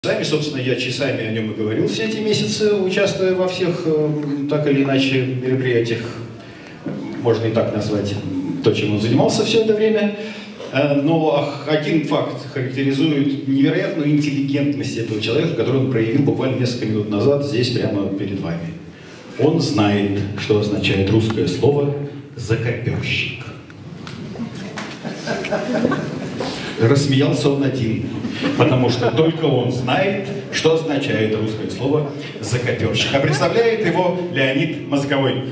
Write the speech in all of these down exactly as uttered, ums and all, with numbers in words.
Сами, собственно, я часами о нем и говорил все эти месяцы, участвуя во всех, так или иначе, мероприятиях, можно и так назвать, то, чем он занимался все это время. Но один факт характеризует невероятную интеллигентность этого человека, который он проявил буквально несколько минут назад здесь, прямо перед вами. Он знает, что означает русское слово «закоперщик». Рассмеялся он один, потому что только он знает, что означает русское слово «закоперщик». А представляет его Леонид Мозговой.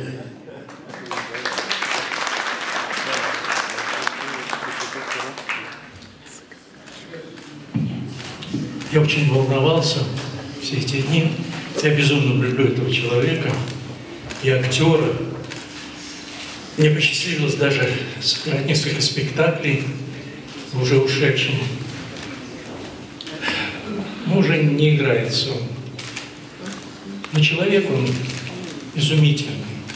Я очень волновался все эти дни. Я безумно люблю этого человека и актера. Мне посчастливилось даже сыграть несколько спектаклей уже ушедшим. Ну, уже не играется он. Но человек он изумительный.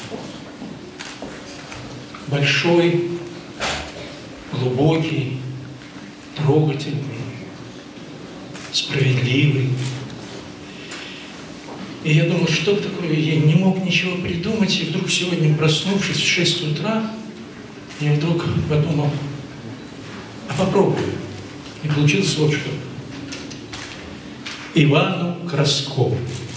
Большой, глубокий, трогательный, справедливый. И я думал, что такое, я не мог ничего придумать, и вдруг сегодня, проснувшись в шесть утра, я вдруг подумал, а попробую. И получилось вот что. Ивану Краскову.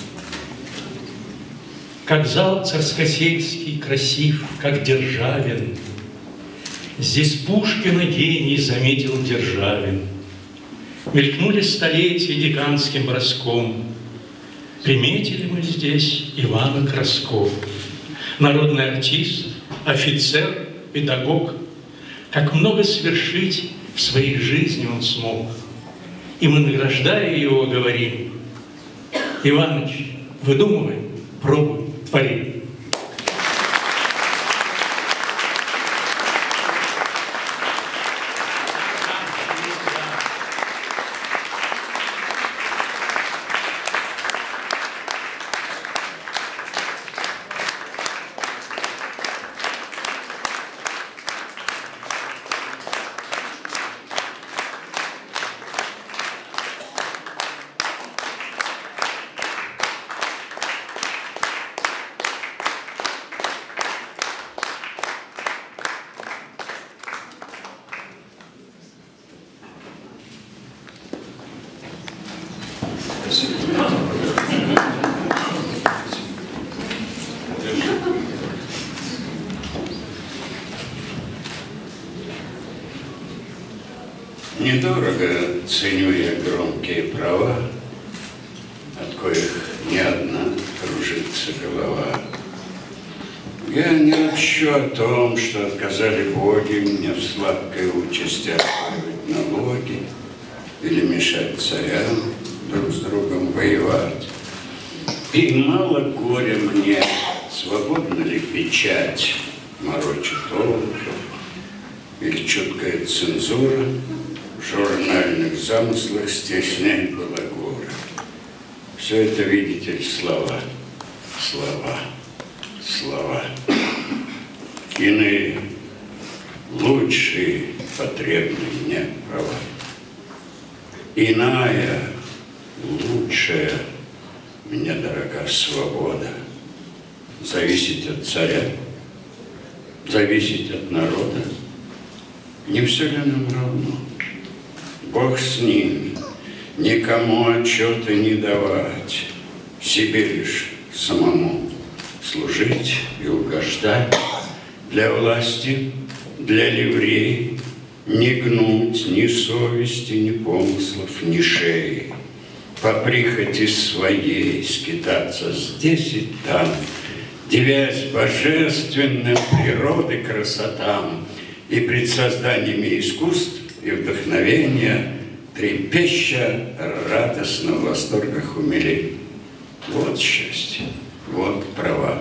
Как зал царскосельский красив, как Державин, здесь Пушкина гений заметил Державин. Мелькнули столетия гигантским броском. Приметили мы здесь Ивана Краскова. Народный артист, офицер, педагог. Как много свершить в своей жизни он смог. И мы, награждая его, говорим: Иваныч, выдумывай, пробуй, твори. Недорого ценю я громкие права, от коих не одна кружится голова. Я не ропщу о том, что отказали боги мне в сладкой участи отправить налоги или мешать царям друг с другом воевать. И мало горя мне, свободна ли печать морочит толку или чуткая цензура в журнальных замыслах стесняет балагура. Все это, видите ли, слова, слова, слова. Иные лучшие потребны мне права. Иная, лучшая мне дорога свобода. Зависеть от царя, зависеть от народа. Не все ли нам равно? Бог с ними, никому отчета не давать, себе лишь самому служить и угождать, для власти, для ливреи, не гнуть ни совести, ни помыслов, ни шеи, по прихоти своей скитаться здесь и там, девясь божественным природы красотам и пред созданиями искусств и вдохновения, трепеща радостно в восторгах умилей. Вот счастье, вот права.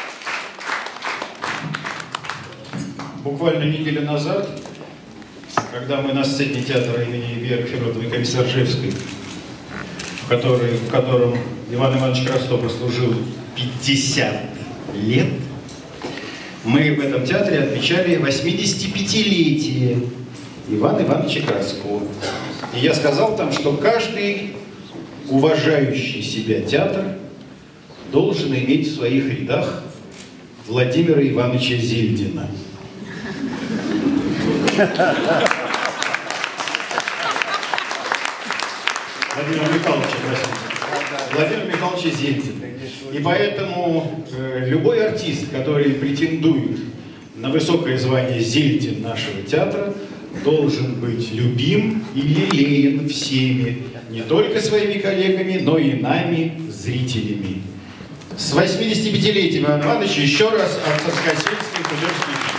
Буквально неделю назад когда мы на сцене театра имени Веры Федоровны Комиссаржевской, в, который, в котором Иван Иванович Красто прослужил пятьдесят лет, мы в этом театре отмечали восьмидесятипятилетие Ивана Ивановича Краско. И я сказал там, что каждый уважающий себя театр должен иметь в своих рядах Владимира Ивановича Зельдина. Владимир Михайлович, простите. Владимир Михайлович Зельдин. И поэтому э, любой артист, который претендует на высокое звание Зельдин нашего театра, должен быть любим и лелеян всеми, не только своими коллегами, но и нами, зрителями. С восьмидесятипятилетием Ивана Ивановича еще раз от Царскосельской художественной